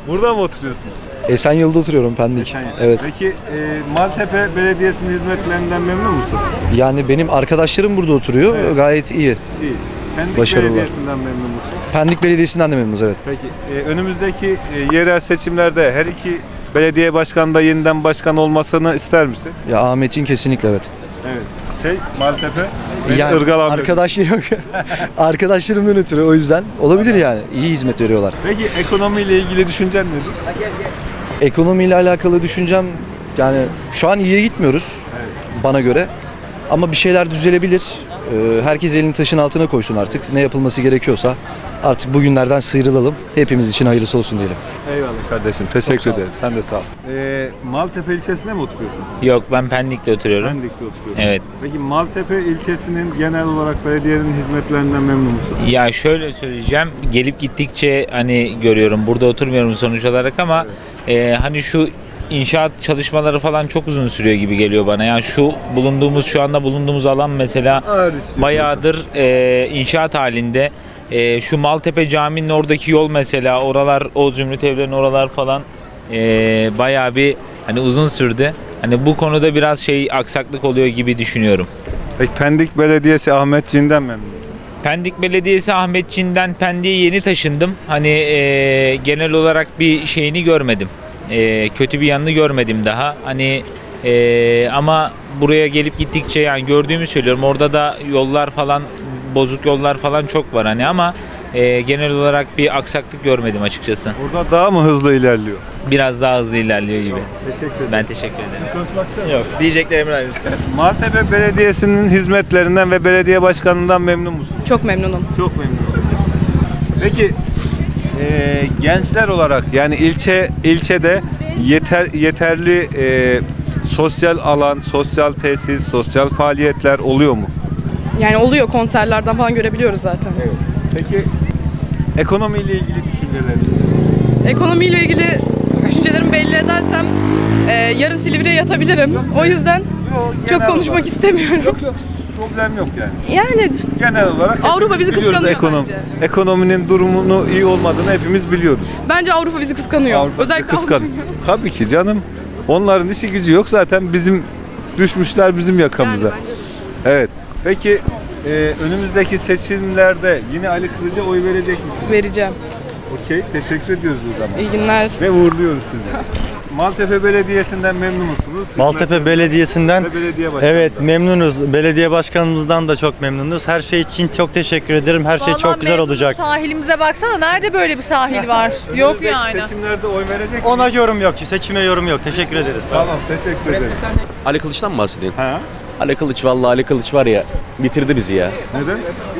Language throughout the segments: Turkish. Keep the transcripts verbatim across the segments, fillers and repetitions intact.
Burada mı oturuyorsun? Esenyurt'ta oturuyorum, Pendik. Esenyurt. Evet. Peki e, Maltepe Belediyesi'nin hizmetlerinden memnun musun? Yani benim arkadaşlarım burada oturuyor. Evet. Gayet iyi. İyi. Pendik Başarılılar. Belediyesi'nden memnun musun? Pendik Belediyesi'nden de memnunuz, evet. Peki e, önümüzdeki e, yerel seçimlerde her iki belediye başkanı da yeniden başkan olmasını ister misin? Ya Ahmet'in kesinlikle evet. Evet. Şey Maltepe Yani Irgalan arkadaşlı yok. Arkadaşlarımdan ötürü, o yüzden olabilir yani. İyi hizmet veriyorlar. Peki ekonomiyle ilgili düşüncen nedir? Ekonomiyle alakalı düşüncem, yani şu an iyiye gitmiyoruz bana göre. Ama bir şeyler düzelebilir. Ee, Herkes elini taşın altına koysun artık. Ne yapılması gerekiyorsa artık bugünlerden sıyrılalım. Hepimiz için hayırlısı olsun diyelim. Eyvallah kardeşim. Teşekkür ederim. Sen de sağ ol. Ee, Maltepe ilçesinde mi oturuyorsun? Yok, ben Pendik'te oturuyorum. Pendik'te oturuyorsun. Evet. Peki Maltepe ilçesinin genel olarak belediyenin hizmetlerinden memnun musun? Ya şöyle söyleyeceğim, gelip gittikçe hani görüyorum, burada oturmuyorum sonuç olarak ama e, hani şu inşaat çalışmaları falan çok uzun sürüyor gibi geliyor bana. Yani şu bulunduğumuz, şu anda bulunduğumuz alan mesela Ağır istiyor. bayağıdır e, inşaat halinde. E, şu Maltepe Camii'nin oradaki yol mesela, oralar, o Zümrüt Evler'in oralar falan e, bayağı bir hani uzun sürdü. Hani bu konuda biraz şey aksaklık oluyor gibi düşünüyorum. Peki Pendik Belediyesi Ahmetçiğinden memnun musun? Pendik Belediyesi Ahmetçiğinden Pendik'e yeni taşındım. Hani e, genel olarak bir şeyini görmedim. E, kötü bir yanını görmedim daha. Hani e, ama buraya gelip gittikçe yani gördüğümü söylüyorum. Orada da yollar falan, bozuk yollar falan çok var hani ama e, genel olarak bir aksaklık görmedim açıkçası. Burada daha mı hızlı ilerliyor? Biraz daha hızlı ilerliyor gibi. Teşekkür ederim. Ben teşekkür ederim. Konuşmak ister misin? Yok, diyeceklerim aynısı. Maltepe Belediyesi'nin hizmetlerinden ve belediye başkanından memnun musun? Çok memnunum. Çok memnunsunuz. Peki e, gençler olarak yani ilçe ilçede yeter yeterli e, sosyal alan, sosyal tesis, sosyal faaliyetler oluyor mu? Yani oluyor, konserlerden falan görebiliyoruz zaten. Evet. Peki ekonomiyle ilgili düşünceleriniz? Ekonomiyle ilgili düşüncelerimi belli edersem e, yarın Silivri'ye yatabilirim. O yüzden Yok, çok genel konuşmak olarak. istemiyorum. Yok yok problem yok yani. Yani Genel olarak Avrupa bizi biliyoruz kıskanıyor ekonomi, bence. ekonominin durumunu iyi olmadığını hepimiz biliyoruz. bence Avrupa bizi kıskanıyor. Avrupa Özellikle kıskan. Avrupa. Tabii ki canım. Onların işi gücü yok zaten, bizim düşmüşler bizim yakamıza. Yani bence de. Evet. Peki e, önümüzdeki seçimlerde yine Ali Kılıç'a oy verecek misin? Vereceğim. Okey. Teşekkür ediyoruz o zaman. İyi günler. Ve uğurluyoruz sizi. Maltepe Belediyesi'nden memnun musunuz? Maltepe Hizmet Belediyesi'nden ve belediye başkanı. evet memnunuz. Belediye başkanımızdan da çok memnunuz. Her şey için çok teşekkür ederim. Her şey Vallahi çok güzel memnunum. olacak. Sahilimize baksana, nerede böyle bir sahil var? Yok Önümüzdeki yani. seçimlerde oy verecek Ona misiniz? yorum yok. Seçime yorum yok. Teşekkür ederiz. Sağ olun. Tamam, teşekkür ederim. Ali Kılıç'tan mı bahsediyorsun? Ha? Ali Kılıç, vallahi Ali Kılıç var ya, bitirdi bizi ya. Neden?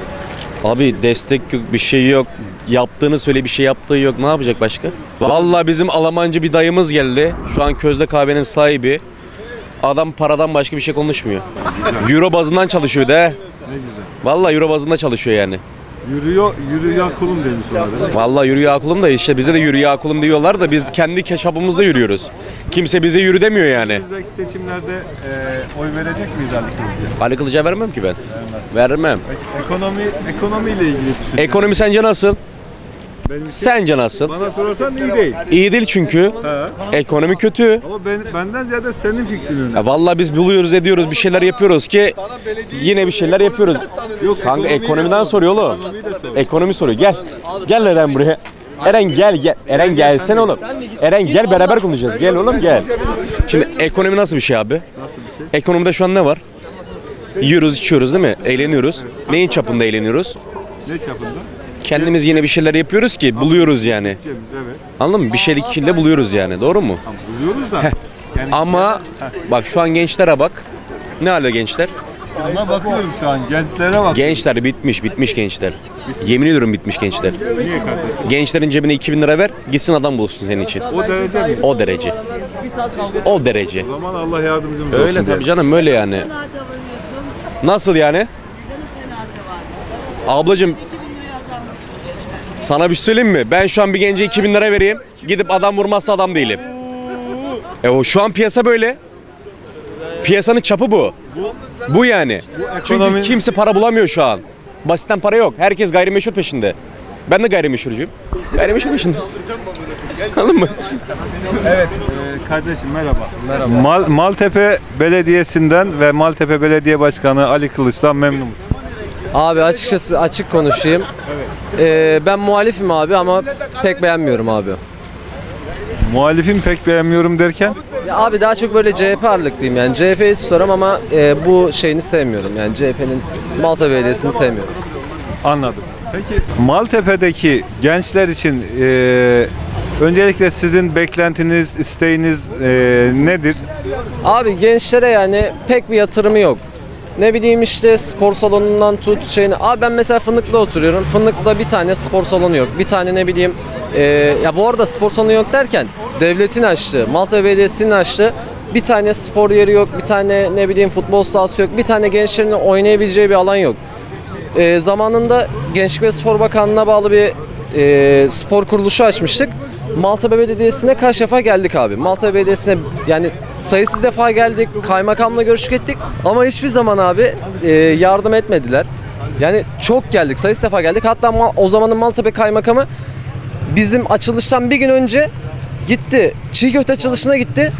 Abi destek yok, bir şey yok. Yaptığını söyle, bir şey yaptığı yok. Ne yapacak başka? Vallahi bizim Almancı bir dayımız geldi. Şu an Közde Kahve'nin sahibi. Adam paradan başka bir şey konuşmuyor. Euro bazından çalışıyor de. Ne güzel. Vallahi Euro bazında çalışıyor yani. Yürüyor, yürüyor kulum demiş ona değil mi? Vallahi yürü ya kulum da işte bize de yürü ya kulum diyorlar da biz kendi keşapımızda yürüyoruz. Kimse bize yürü demiyor yani. Önümüzdeki seçimlerde e, oy verecek miyiz Ali Kılıç'a? Ali Kılıç'a vermem ki ben. Vermem. Peki, ekonomi, ekonomiyle ilgili düşünüyorum. Ekonomi sence nasıl? Benimki- Sence nasıl? Bana sorarsan iyi değil. İyi değil çünkü. Ha. Ekonomi kötü. Ama ben, benden ziyade senin fikrin önemli. Ya vallahi biz buluyoruz, ediyoruz, bir şeyler yapıyoruz ki yine bir şeyler yapıyoruz. Yok, Kanka ekonomiyi de ekonomiden sor. soruyor oğlum. Ekonomiyi de sor. Ekonomi soruyor. Gel. Gel Eren buraya. Eren gel gel. Eren gelsene oğlum. Eren gel, beraber konuşacağız. Gel oğlum gel. Şimdi ekonomi nasıl bir şey abi? Nasıl bir şey? Ekonomide şu an ne var? Yiyoruz, içiyoruz değil mi? Eğleniyoruz. Neyin çapında eğleniyoruz? Ne çapında? Kendimiz yine bir şeyler yapıyoruz ki buluyoruz yani. Cemiz, evet. Anladın mı? Bir şeylik kille buluyoruz yani. Doğru mu? Tamam, buluyoruz da. Yani Ama bak şu an gençlere bak. Ne hale gençler? işte ona bakıyorum şu an. Gençlere bak. Gençler bitmiş, bitmiş gençler. Yemin ediyorum bitmiş gençler. Niye kardeşim? Gençlerin cebine iki bin lira ver, gitsin adam bulsun senin için. O derece mi? O derece. O derece. O zaman Allah yardımcımız olsun. Öyle tabii diyelim. canım, öyle yani. Nasıl yani? Ablacığım, sana bir şey söyleyeyim mi? Ben şu an bir gence iki bin lira vereyim, gidip adam vurmazsa adam değilim. E o şu an piyasa böyle. Piyasanın çapı bu. Bu yani. Çünkü ekonomi- kimse para bulamıyor şu an. Basitten para yok. Herkes gayrimeşhur peşinde. Ben de gayrimeşhurcuyum. Gayrimeşhur peşinde. Anladın mı? Evet e, kardeşim merhaba. Merhaba. Mal, Maltepe Belediyesi'nden ve Maltepe Belediye Başkanı Ali Kılıç'tan memnun musun? Abi açıkçası açık konuşayım. Ee, ben muhalifim abi ama pek beğenmiyorum abi. Muhalifim pek beğenmiyorum derken? Ya abi daha çok böyle C H P ağırlıklıyım yani C H P'yi tutarım ama e, bu şeyini sevmiyorum yani C H P'nin Malta Belediyesi'ni sevmiyorum. Anladım. Peki Maltepe'deki gençler için e, öncelikle sizin beklentiniz, isteğiniz e, nedir? Abi gençlere yani pek bir yatırımı yok. Ne bileyim işte spor salonundan tut şeyini. Abi ben mesela Fındık'ta oturuyorum. Fındık'ta bir tane spor salonu yok. Bir tane ne bileyim e, ya bu arada spor salonu yok derken devletin açtığı, Malta Belediyesi'nin açtığı bir tane spor yeri yok. Bir tane ne bileyim futbol sahası yok. Bir tane gençlerin oynayabileceği bir alan yok. E, zamanında Gençlik ve Spor Bakanlığı'na bağlı bir e, spor kuruluşu açmıştık. Malta Belediyesi'ne kaç defa geldik abi. Malta Belediyesi'ne yani sayısız defa geldik. Kaymakamla görüştük ettik. Ama hiçbir zaman abi e, yardım etmediler. Yani çok geldik. Sayısız defa geldik. Hatta o zamanın Maltepe Kaymakamı bizim açılıştan bir gün önce gitti. Çiğ köfte açılışına gitti.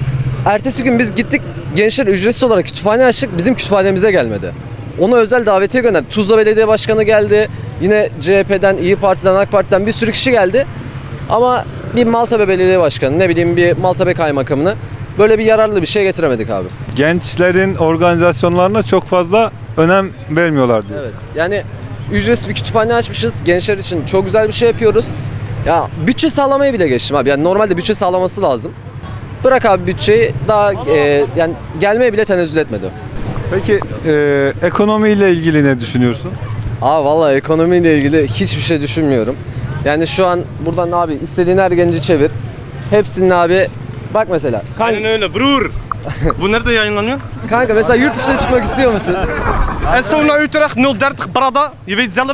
Ertesi gün biz gittik. Gençler ücretsiz olarak kütüphane açtık. Bizim kütüphanemize gelmedi. Ona özel davetiye gönderdi. Tuzla Belediye Başkanı geldi. Yine C H P'den, İyi Parti'den, AK Parti'den bir sürü kişi geldi. Ama bir Maltepe Belediye Başkanı, ne bileyim bir Maltepe Kaymakamını böyle bir yararlı bir şey getiremedik abi. Gençlerin organizasyonlarına çok fazla önem vermiyorlar diyor. Evet. Yani ücretsiz bir kütüphane açmışız. Gençler için çok güzel bir şey yapıyoruz. Ya bütçe sağlamayı bile geçtim abi. Yani normalde bütçe sağlaması lazım. Bırak abi bütçeyi daha e, yani gelmeye bile tenezzül etmedi. Peki e, ekonomiyle ilgili ne düşünüyorsun? Abi vallahi ekonomiyle ilgili hiçbir şey düşünmüyorum. Yani şu an buradan abi istediğin her genci çevir. Hepsinin abi bak mesela. Aynen öyle brur. Bu nerede yayınlanıyor? Kanka mesela yurt dışına çıkmak istiyor musun? Esona Utrecht nul dertig Brada. Je weet zelf.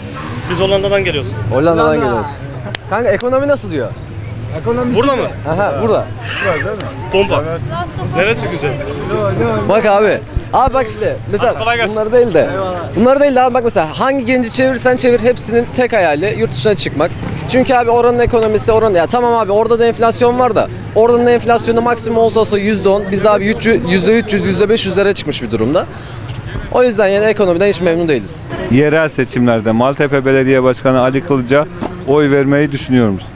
Biz Hollanda'dan geliyoruz. Hollanda'dan geliyoruz. Kanka ekonomi nasıl diyor? Burada mı? Aha burada. Pompa. Neresi güzel? Bak abi. Abi bak işte mesela bunları değil de. Bunları değil de abi bak mesela hangi genci çevirirsen çevir hepsinin tek hayali yurt dışına çıkmak. Çünkü abi oranın ekonomisi oranın ya tamam abi orada da enflasyon var da oranın da enflasyonu maksimum olsa olsa yüzde on biz abi yüzde üç yüz yüzde beş yüzlere çıkmış bir durumda. O yüzden yani ekonomiden hiç memnun değiliz. Yerel seçimlerde Maltepe Belediye Başkanı Ali Kılıç'a oy vermeyi düşünüyor musun?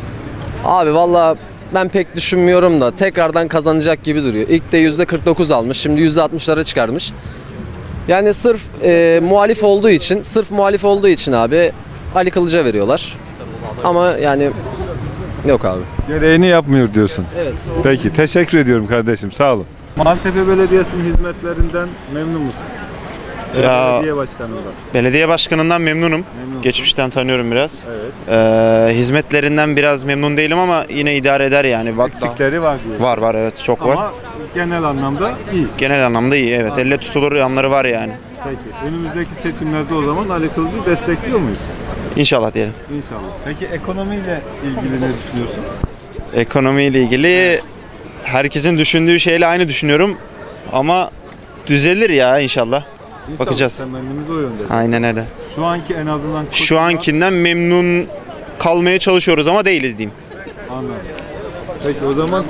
Abi valla ben pek düşünmüyorum da tekrardan kazanacak gibi duruyor. İlk de yüzde kırk dokuz almış, şimdi yüzde altmışlara çıkarmış. Yani sırf e, muhalif olduğu için, sırf muhalif olduğu için abi Ali Kılıç'a veriyorlar. Ama yani yok abi. Gereğini yapmıyor diyorsun. Evet. Peki teşekkür ediyorum kardeşim sağ olun. Maltepe Belediyesi'nin hizmetlerinden memnun musun? Ya, Belediye başkanından. belediye başkanından memnunum. Memnun. Geçmişten tanıyorum biraz. Evet. Ee, hizmetlerinden biraz memnun değilim ama yine idare eder yani. Bak, Eksikleri var diyor. var var evet çok var. Ama genel anlamda iyi. Genel anlamda iyi evet. Elle tutulur yanları var yani. Peki önümüzdeki seçimlerde o zaman Ali Kılıç'ı destekliyor muyuz? İnşallah diyelim. İnşallah. Peki ekonomiyle ilgili ne düşünüyorsun? Ekonomiyle ilgili herkesin düşündüğü şeyle aynı düşünüyorum. Ama düzelir ya inşallah. İnşallah. Bakacağız. Temennimiz o yönde. Aynen öyle. Şu anki en azından Şu ankinden memnun kalmaya çalışıyoruz ama değiliz diyeyim. Anladım. Peki o zaman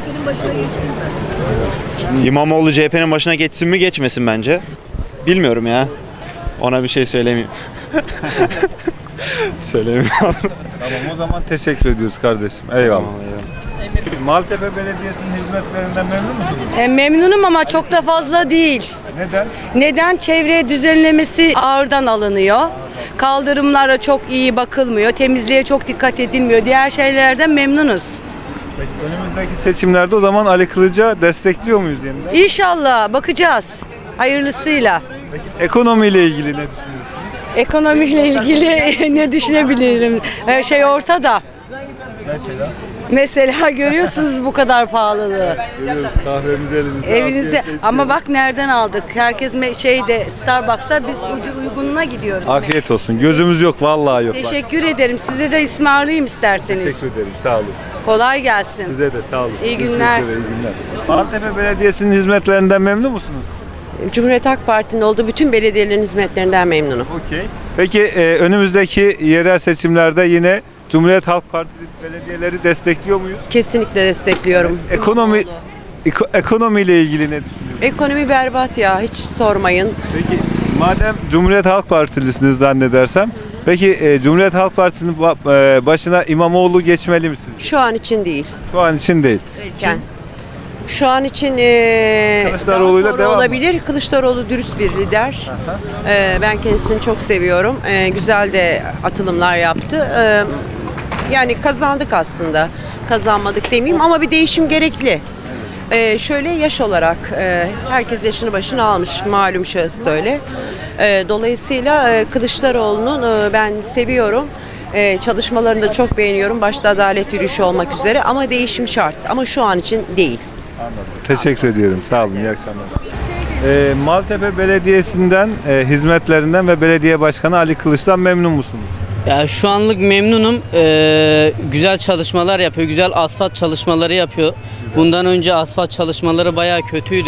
İmamoğlu C H P'nin başına geçsin mi geçmesin bence. Bilmiyorum ya. Ona bir şey söylemeyeyim. Söylemeyeyim. tamam o zaman teşekkür ediyoruz kardeşim. Eyvallah. Maltepe Belediyesi'nin hizmetlerinden memnun musunuz? E, memnunum ama çok da fazla değil. Neden? Neden? Çevre düzenlemesi ağırdan alınıyor. Kaldırımlara çok iyi bakılmıyor. Temizliğe çok dikkat edilmiyor. Diğer şeylerden memnunuz. Peki önümüzdeki seçimlerde o zaman Ali Kılıç'a destekliyor muyuz yeniden? İnşallah bakacağız. Hayırlısıyla. Peki ekonomiyle ilgili ne düşünüyorsunuz? Ekonomiyle ilgili ne düşünebilirim? Her şey ortada. Mesela? Mesela görüyorsunuz bu kadar pahalılığı. Görüyoruz kahvemizi elimizde. Evinizde afiyetle ama içiyoruz. bak nereden aldık? Herkes me- şeyde Starbucks'ta biz ucu uygununa gidiyoruz. Afiyet olsun. Gözümüz yok vallahi yok. Bak. Teşekkür ederim. Size de ısmarlayayım isterseniz. Teşekkür ederim. Sağ olun. Kolay gelsin. Size de sağ olun. İyi Görüşmek günler. üzere, iyi günler. Maltepe Belediyesi'nin hizmetlerinden memnun musunuz? Cumhuriyet Halk Parti'nin olduğu bütün belediyelerin hizmetlerinden memnunum. Okey. Peki e, önümüzdeki yerel seçimlerde yine Cumhuriyet Halk Partisi belediyeleri destekliyor muyuz? Kesinlikle destekliyorum. Ekonomi eko, ekonomiyle ilgili ne düşünüyorsunuz? Ekonomi berbat ya, hiç sormayın. Peki madem Cumhuriyet Halk Partilisiniz zannedersem, peki e, Cumhuriyet Halk Partisi'nin ba- e, başına İmamoğlu geçmeli misiniz? Şu an için değil. Şu an için değil. Erken. Şu an için e, Kılıçdaroğlu'yla daha sonra devam mı? olabilir. Kılıçdaroğlu dürüst bir lider. E, ben kendisini çok seviyorum. E, güzel de atılımlar yaptı. E, yani kazandık aslında. Kazanmadık demeyeyim ama bir değişim gerekli. E, şöyle yaş olarak e, herkes yaşını başına almış, malum şahıs da öyle. E, dolayısıyla e, Kılıçdaroğlu'nun e, ben seviyorum. Ee, çalışmalarını da çok beğeniyorum. Başta adalet yürüyüşü olmak üzere ama değişim şart. Ama şu an için değil. Teşekkür ediyorum. Sağ olun. İyi akşamlar. Ee, Maltepe Belediyesi'nden, e, hizmetlerinden ve belediye başkanı Ali Kılıç'tan memnun musunuz? Ya şu anlık memnunum. Ee, güzel çalışmalar yapıyor. Güzel asfalt çalışmaları yapıyor. Bundan önce asfalt çalışmaları bayağı kötüydü.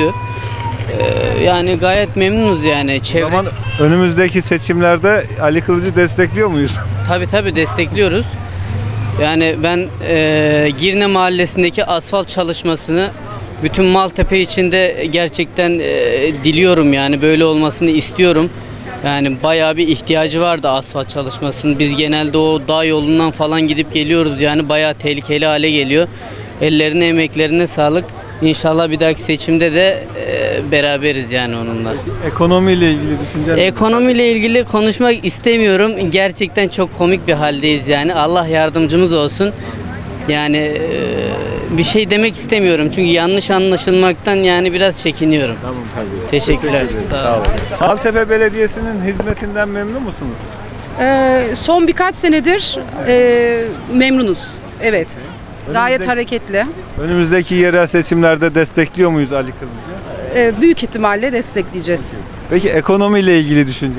Ee, yani gayet memnunuz yani. Çevre... O zaman önümüzdeki seçimlerde Ali Kılıç'ı destekliyor muyuz? Tabii tabii destekliyoruz. Yani ben e, Girne Mahallesi'ndeki asfalt çalışmasını bütün Maltepe içinde gerçekten e, diliyorum yani böyle olmasını istiyorum. Yani bayağı bir ihtiyacı vardı asfalt çalışmasının. Biz genelde o dağ yolundan falan gidip geliyoruz yani bayağı tehlikeli hale geliyor. Ellerine emeklerine sağlık. İnşallah bir dahaki seçimde de e, beraberiz yani onunla. Ekonomiyle ilgili düşünceler? Ekonomiyle ilgili konuşmak istemiyorum. Gerçekten çok komik bir haldeyiz yani. Allah yardımcımız olsun. Yani e, bir şey demek istemiyorum. Çünkü yanlış anlaşılmaktan yani biraz çekiniyorum. Tamam kardeşim. Teşekkürler. Teşekkür Sağ olun. Maltepe Belediyesi'nin hizmetinden memnun musunuz? Ee, son birkaç senedir e, memnunuz. Evet. Gayet hareketli. Önümüzdeki yerel seçimlerde destekliyor muyuz Ali Kılıç'ı? Ee, büyük ihtimalle destekleyeceğiz. Peki ekonomiyle ilgili düşünceniz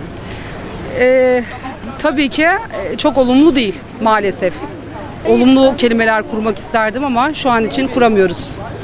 nedir? Ee, tabii ki e, çok olumlu değil maalesef. Olumlu kelimeler kurmak isterdim ama şu an için kuramıyoruz.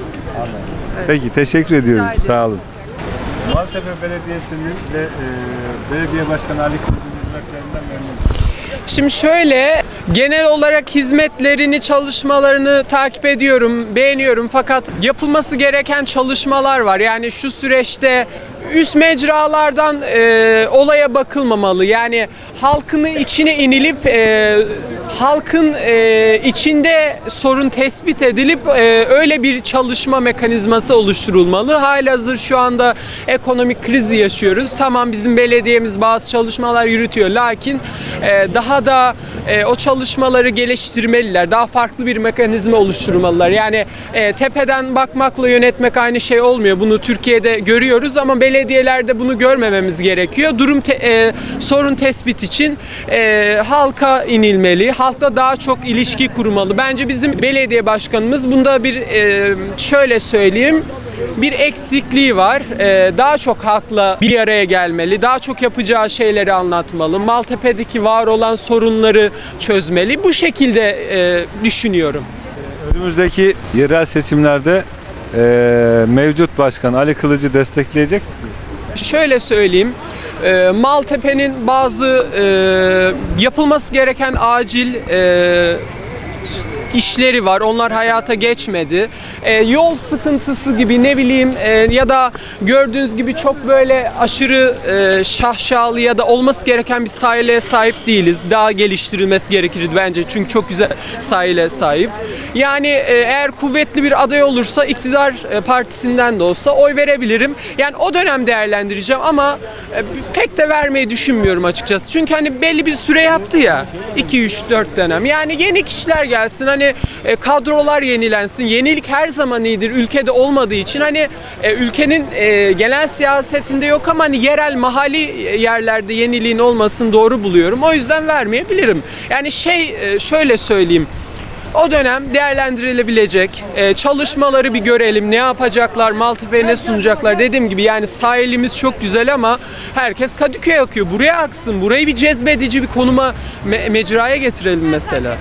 Evet. Peki teşekkür ediyoruz. Sağ olun. Maltepe Belediyesi'nin ve e, belediye başkanı Ali Kılıç'ın hizmetlerinden memnunum. Şimdi şöyle, genel olarak hizmetlerini, çalışmalarını takip ediyorum, beğeniyorum fakat yapılması gereken çalışmalar var. Yani şu süreçte üst mecralardan e, olaya bakılmamalı. Yani halkın içine inilip e, halkın e, içinde sorun tespit edilip e, öyle bir çalışma mekanizması oluşturulmalı. Halihazır şu anda ekonomik krizi yaşıyoruz. Tamam bizim belediyemiz bazı çalışmalar yürütüyor. Lakin e, daha da e, o çalışmaları geliştirmeliler. Daha farklı bir mekanizma oluşturmalılar. Yani e, tepeden bakmakla yönetmek aynı şey olmuyor. Bunu Türkiye'de görüyoruz ama belediyelerde bunu görmememiz gerekiyor. Durum te, e, sorun tespit için e, halka inilmeli. Halkla daha çok ilişki kurmalı. Bence bizim belediye başkanımız bunda bir e, şöyle söyleyeyim bir eksikliği var. Ee, daha çok halkla bir araya gelmeli. Daha çok yapacağı şeyleri anlatmalı. Maltepe'deki var olan sorunları çözmeli. Bu şekilde e, düşünüyorum. Önümüzdeki yerel seçimlerde e, mevcut başkan Ali Kılıç'ı destekleyecek misiniz? Şöyle söyleyeyim. E, Maltepe'nin bazı e, yapılması gereken acil e, işleri var. Onlar hayata geçmedi. E, yol sıkıntısı gibi ne bileyim e, ya da gördüğünüz gibi çok böyle aşırı e, şahşalı ya da olması gereken bir sahile sahip değiliz. Daha geliştirilmesi gerekirdi bence. Çünkü çok güzel sahile sahip. Yani e, eğer kuvvetli bir aday olursa iktidar e, partisinden de olsa oy verebilirim. Yani o dönem değerlendireceğim ama e, pek de vermeyi düşünmüyorum açıkçası. Çünkü hani belli bir süre yaptı ya. iki üç dört dönem. Yani yeni kişiler gelsin. Hani e, kadrolar yenilensin. Yenilik her zaman iyidir. Ülkede olmadığı için hani e, ülkenin e, genel siyasetinde yok ama hani yerel mahalli yerlerde yeniliğin olmasını doğru buluyorum. O yüzden vermeyebilirim. Yani şey e, şöyle söyleyeyim. O dönem değerlendirilebilecek e, çalışmaları bir görelim. Ne yapacaklar, Maltepe'ye ne sunacaklar. Dediğim gibi yani sahilimiz çok güzel ama herkes Kadıköy'e akıyor. Buraya aksın. Burayı bir cezbedici bir konuma, me mecraya getirelim mesela.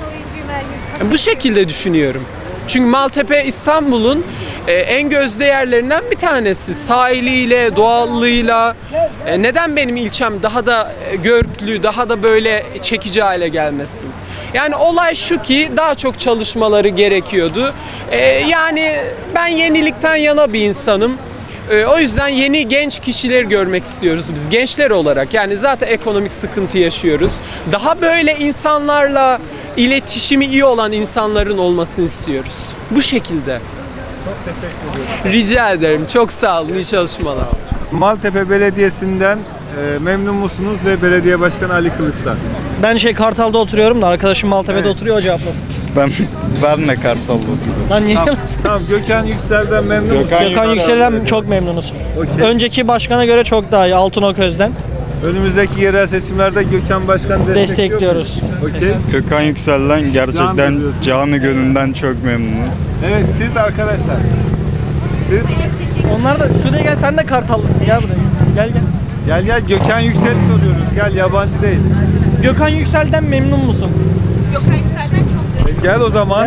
Bu şekilde düşünüyorum. Çünkü Maltepe İstanbul'un e, en gözde yerlerinden bir tanesi. Sahiliyle, doğallığıyla. E, neden benim ilçem daha da görklü, daha da böyle çekici hale gelmesin? Yani olay şu ki daha çok çalışmaları gerekiyordu. Ee, yani ben yenilikten yana bir insanım. Ee, o yüzden yeni genç kişileri görmek istiyoruz biz gençler olarak. Yani zaten ekonomik sıkıntı yaşıyoruz. Daha böyle insanlarla iletişimi iyi olan insanların olmasını istiyoruz. Bu şekilde. Çok teşekkür ediyorum. Rica ederim. Çok sağ olun. İyi çalışmalar. Maltepe Belediyesi'nden e, memnun musunuz ve belediye başkanı Ali Kılıçlar? Ben şey Kartal'da oturuyorum da arkadaşım Maltepe'de Evet. oturuyor, o cevaplasın. Ben ben de Kartal'da oturuyorum. Lan niye? Tamam, tamam. Gökhan Yüksel'den memnun musunuz? Gökhan Yüksel'den çok memnunuz. Okey. Önceki başkana göre çok daha iyi, Altınok Özden. Önümüzdeki yerel seçimlerde Gökhan Başkan Destekliyoruz. Okey. Gökhan Yüksel'den Canlı gerçekten diyorsun. canı gönülden çok memnunuz. Evet, siz arkadaşlar. Siz? Onlar da şuraya gel, sen de Kartallısın, gel buraya. Gel gel. Gel gel Gökhan Yüksel'i soruyoruz. Gel, yabancı değil. Gökhan Yüksel'den memnun musun? Gökhan Yüksel'den çok E, gel o zaman.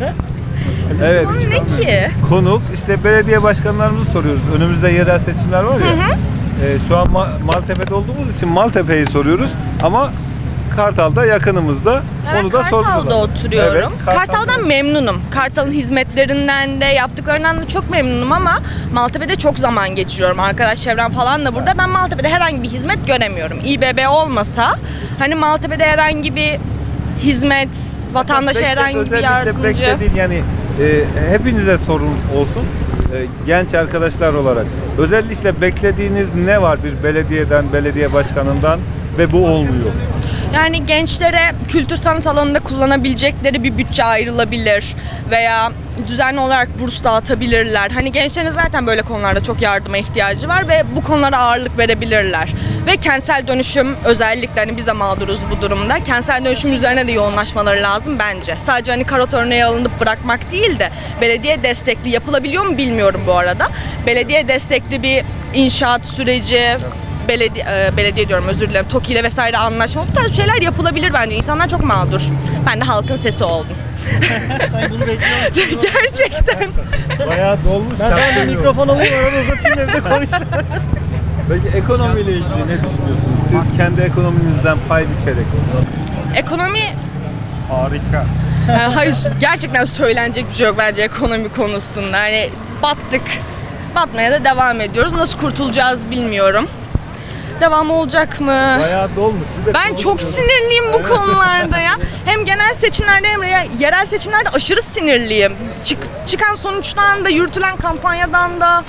Evet. Konu ne ki? Konuk işte belediye başkanlarımızı soruyoruz. Önümüzde yerel seçimler var ya. Hı hı. E, şu an Ma- Maltepe'de olduğumuz için Maltepe'yi soruyoruz ama Kartal'da yakınımızda. Ben Onu da soracağız. Kartal'da oturuyorum. Evet, Kartal- Kartal'dan memnunum. Kartal'ın hizmetlerinden de yaptıklarından da çok memnunum ama Maltepe'de çok zaman geçiriyorum. Arkadaş çevrem falan da burada. Ben Maltepe'de herhangi bir hizmet göremiyorum. İBB olmasa hani Maltepe'de herhangi bir hizmet, vatandaşa Bekle- herhangi bir özellikle yardımcı. beklediğin yani e, hepinize sorun olsun. E, genç arkadaşlar olarak. Özellikle beklediğiniz ne var bir belediyeden, belediye başkanından ve bu olmuyor? Yani gençlere kültür sanat alanında kullanabilecekleri bir bütçe ayrılabilir veya düzenli olarak burs dağıtabilirler. Hani gençlerin zaten böyle konularda çok yardıma ihtiyacı var ve bu konulara ağırlık verebilirler. Ve kentsel dönüşüm özellikle hani biz de mağduruz bu durumda. Kentsel dönüşüm üzerine de yoğunlaşmaları lazım bence. Sadece hani karot örneği alınıp bırakmak değil de belediye destekli yapılabiliyor mu bilmiyorum bu arada. Belediye destekli bir inşaat süreci, belediye, e, belediye diyorum özür dilerim, TOKİ ile vesaire anlaşma, bu tarz şeyler yapılabilir bence. İnsanlar çok mağdur. Ben de halkın sesi oldum. Sen bunu bekliyor musun? Gerçekten. Bayağı dolmuş. Ben sana bir mikrofon alayım, arada uzatayım, evde konuşsun. Peki ekonomiyle ilgili ne düşünüyorsunuz? Siz kendi ekonominizden pay biçerek. Ekonomi Harika. e, hayır gerçekten söylenecek bir şey yok bence ekonomi konusunda. Hani battık. Batmaya da devam ediyoruz. Nasıl kurtulacağız bilmiyorum. Devam olacak mı? Bayağı dolmuş. Bir de Ben çok sinirliyim bu konularda ya. Hem genel seçimlerde hem de yerel seçimlerde aşırı sinirliyim. Çık, çıkan sonuçtan da, yürütülen kampanyadan da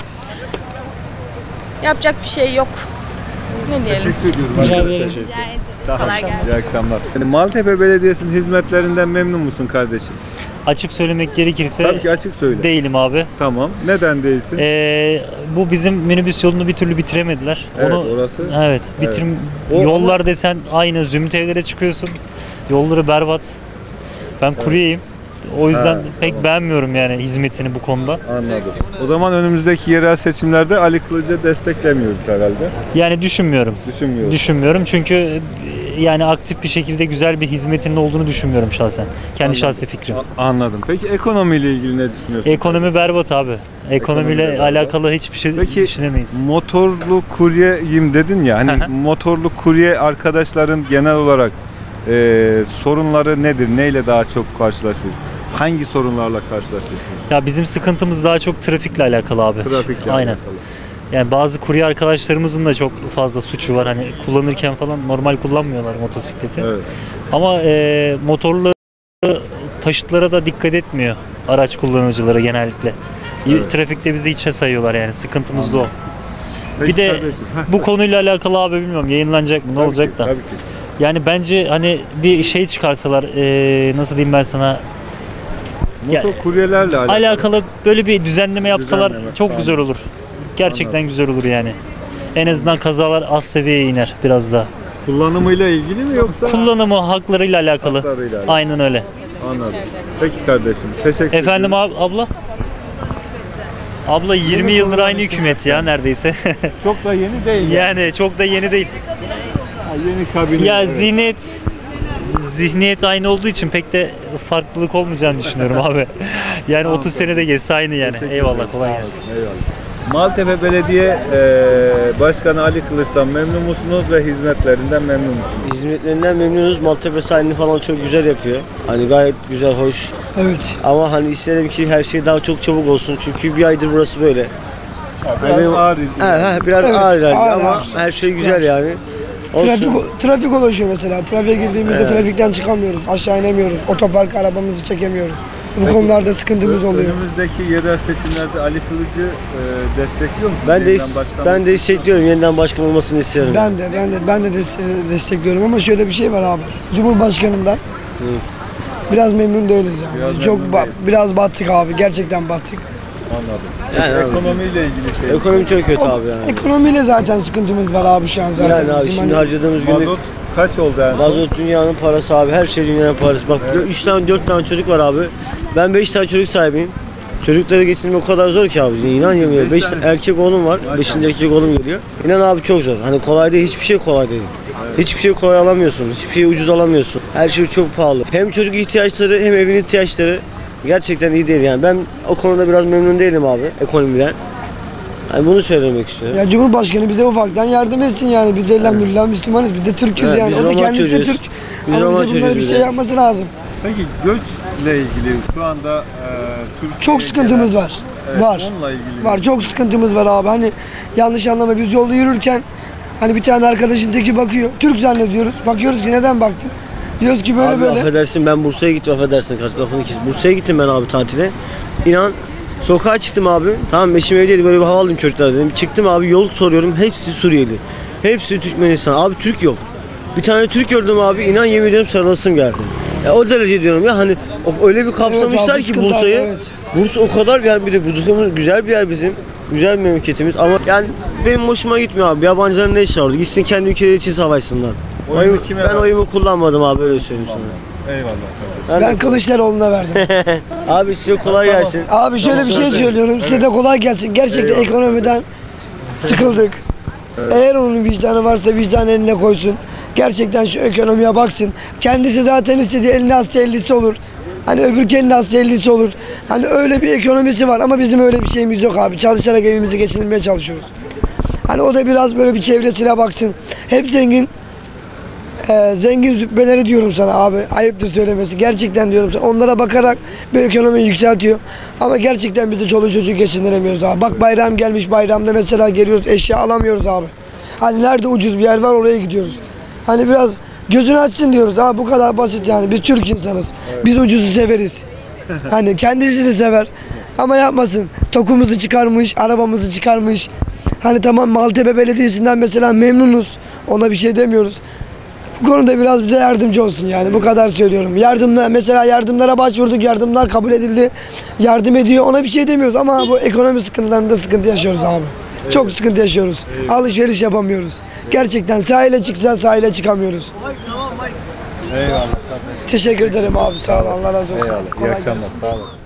yapacak bir şey yok. Ne diyelim? Teşekkür ediyorum. Rica Arkadaşlar. ederim. Rica ederim. Sağ olun. Kolay gelsin. İyi akşamlar. Yani Maltepe Belediyesi'nin hizmetlerinden memnun musun kardeşim? Açık söylemek gerekirse Tabii ki açık söyle. değilim abi. Tamam. Neden değilsin? Ee, bu bizim minibüs yolunu bir türlü bitiremediler. Evet, Onu, orası. Evet, bitirim. O- Yollar desen aynı Zümrüt Evler'e çıkıyorsun. Yolları berbat. Ben kuryeyim. O yüzden Ha, pek tamam. beğenmiyorum yani hizmetini bu konuda. Anladım. O zaman önümüzdeki yerel seçimlerde Ali Kılıç'ı desteklemiyoruz herhalde. Yani düşünmüyorum. Düşünmüyoruz. Düşünmüyorum çünkü e, yani aktif bir şekilde güzel bir hizmetinin olduğunu düşünmüyorum şahsen. Kendi Anladım. şahsi fikrim. A- Anladım. Peki ekonomiyle ilgili ne düşünüyorsun? Ekonomi berbat abi. Ekonomiyle Ekonomiyle berbat. alakalı hiçbir şey Peki düşünemeyiz. motorlu kuryeyim dedin ya. Hani motorlu kurye arkadaşların genel olarak e, sorunları nedir? Neyle daha çok karşılaşıyorsunuz? Hangi sorunlarla karşılaşıyorsunuz? Ya bizim sıkıntımız daha çok trafikle alakalı abi. Trafikle Aynen. alakalı. Yani bazı kurye arkadaşlarımızın da çok fazla suçu var. Hani kullanırken falan normal kullanmıyorlar motosikleti. Evet. Ama e, motorlu taşıtlara da dikkat etmiyor araç kullanıcıları genellikle. Evet. Trafikte bizi içe sayıyorlar yani. Sıkıntımız da o. Peki bir de kardeşim. bu konuyla alakalı abi bilmiyorum yayınlanacak mı ne Tabii olacak ki, da. tabii ki. Yani bence hani bir şey çıkarsalar e, nasıl diyeyim ben sana Motor kuryelerle alakalı. alakalı böyle bir düzenleme yapsalar Düzenleme, çok tamam. güzel olur. Gerçekten Anladım. güzel olur yani. En azından kazalar az seviyeye iner biraz da. Kullanımıyla ilgili mi yoksa? Kullanımı haklarıyla alakalı. Haklarıyla alakalı. Aynen öyle. Anladım. Peki kardeşim. Teşekkür Efendim ederim. ab- abla? Abla yirmi yıldır aynı hükümet ya neredeyse. Çok da yeni değil. Yani çok da yeni değil. Ha, yeni kabine. Ya evet. zihniyet zihniyet aynı olduğu için pek de farklılık olmayacağını düşünüyorum abi. Yani Tamam, otuz tamam. senede geçse aynı yani. Teşekkür Eyvallah ederim. kolay Sağ gelsin. olun, eyvallah. Maltepe Belediye e, Başkanı Ali Kılıç'tan memnun musunuz ve hizmetlerinden memnun musunuz? Hizmetlerinden memnunuz. Maltepe sahilini falan çok güzel yapıyor. Hani gayet güzel, hoş. Evet. Ama hani isterim ki her şey daha çok çabuk olsun. Çünkü bir aydır burası böyle. Ha, biraz hani, ağır. He, he, biraz Evet, ağır, yani. ağır, ama ağır. her şey güzel yani. Olsun. Trafik, trafik oluşuyor mesela. Trafiğe girdiğimizde Evet. trafikten çıkamıyoruz. Aşağı inemiyoruz. Otopark arabamızı çekemiyoruz. Bu Peki, konularda sıkıntımız oluyor. Önümüzdeki yerel seçimlerde Ali Kılıç'ı e, destekliyor musunuz? Ben de Yeniden başkan ben de destekliyorum. Yeniden başkan olmasını istiyorum. Ben de ben de ben de deste- destekliyorum ama şöyle bir şey var abi. Cumhurbaşkanından Hı. biraz memnun değiliz yani. Biraz Çok memnun ba- değiliz. biraz battık abi. Gerçekten battık. Anladım. Yani Peki, abi. ekonomiyle ilgili şey. Ekonomi çok kötü O- abi yani. Ekonomiyle zaten sıkıntımız var abi şu an zaten. Yani abi Bizim şimdi hani- harcadığımız günlük Mazot kaç oldu en son? mazot dünyanın parası abi. Her şey dünyanın parası. Bak Evet. üç tane dört tane çocuk var abi. Ben beş tane çocuk sahibiyim. Çocukları geçinmek o kadar zor ki abi. İnan yemin ediyorum. Beş beş tane. erkek oğlum var. Maşallah. beşinci erkek oğlum geliyor. İnan abi çok zor. Hani kolay değil. Hiçbir şey kolay değil. Hiçbir şey kolay alamıyorsun. Hiçbir şeyi ucuz alamıyorsun. Her şey çok pahalı. Hem çocuk ihtiyaçları hem evin ihtiyaçları gerçekten iyi değil yani. Ben o konuda biraz memnun değilim abi ekonomiden. Yani bunu söylemek istiyorum. Ya Cumhurbaşkanı bize ufaktan yardım etsin yani. Biz de elhamdülillah Müslümanız. Biz de Türk'üz Evet, yani. biz O da Roman kendisi de çocuğuyuz. Türk. Biz Ama Roman bize bunlara çocuğuyuz bir bir şey de. yapması lazım. Peki göçle ilgili şu anda e, Türkiye'ye Çok sıkıntımız gelen- var. Evet, Var. onunla ilgili. Var. Çok sıkıntımız var abi. Hani yanlış anlama biz yolda yürürken hani bir tane arkadaşın teki bakıyor. Türk zannediyoruz. Bakıyoruz ki neden baktın? Diyoruz ki böyle abi böyle. affedersin ben Bursa'ya gittim affedersin kaç lafını kes. Bursa'ya gittim ben abi tatile. İnan sokağa çıktım abi. Tamam eşim evdeydi böyle bir hava aldım çocuklar dedim. Çıktım abi yol soruyorum hepsi Suriyeli. Hepsi Türkmenistan. Abi Türk yok. Bir tane Türk gördüm abi inan yemin ediyorum sarılasım geldi. Ya o derece diyorum ya hani o- öyle bir kapsamışlar abi, ki sıkıntı Bursa'yı. abi, evet. Bursa o kadar bir yer bir de Bursa'mız güzel bir yer bizim. Güzel bir memleketimiz ama yani benim hoşuma gitmiyor abi. Yabancıların ne işi var? Gitsin kendi ülkeleri için savaşsınlar. Oyunu Oyumu- kime ben verdin? oyumu kullanmadım abi öyle söyleyeyim sana. Eyvallah kardeşim. Ben Kılıçdaroğlu'na verdim. Abi size kolay gelsin. Abi şöyle bir şey söylüyorum. Size de kolay gelsin. Gerçekten Eyvallah. ekonomiden sıkıldık. Eğer onun vicdanı varsa vicdan eline koysun. Gerçekten şu ekonomiye baksın. Kendisi zaten istediği elini hasta ellisi olur. Hani öbür elini hasta ellisi olur. Hani öyle bir ekonomisi var ama bizim öyle bir şeyimiz yok abi. Çalışarak evimizi geçindirmeye çalışıyoruz. Hani o da biraz böyle bir çevresine baksın. Hep zengin. Ee, zengin züppeleri diyorum sana abi. Ayıptır söylemesi. Gerçekten diyorum sana. Onlara bakarak bir ekonomiyi yükseltiyor. Ama gerçekten biz de çoluğu çocuğu geçindiremiyoruz abi. Bak bayram gelmiş, bayramda mesela geliyoruz eşya alamıyoruz abi. Hani nerede ucuz bir yer var oraya gidiyoruz. Hani biraz gözünü açsın diyoruz abi, bu kadar basit yani. Biz Türk insanız. Biz ucuzu severiz. Hani kendisi de sever. Ama yapmasın. Tokumuzu çıkarmış, arabamızı çıkarmış. Hani tamam Maltepe Belediyesi'nden mesela memnunuz. Ona bir şey demiyoruz. Bu konuda biraz bize yardımcı olsun yani, bu kadar söylüyorum. Yardımla mesela yardımlara başvurduk, yardımlar kabul edildi. Yardım ediyor, ona bir şey demiyoruz ama bu ekonomi sıkıntılarında sıkıntı yaşıyoruz abi. Çok sıkıntı yaşıyoruz. Alışveriş yapamıyoruz. Gerçekten sahile çıksa sahile çıkamıyoruz. Eyvallah. Teşekkür ederim abi, sağ ol, Allah razı olsun. Eyvallah. İyi Kolay akşamlar. gelsin. Sağ olun.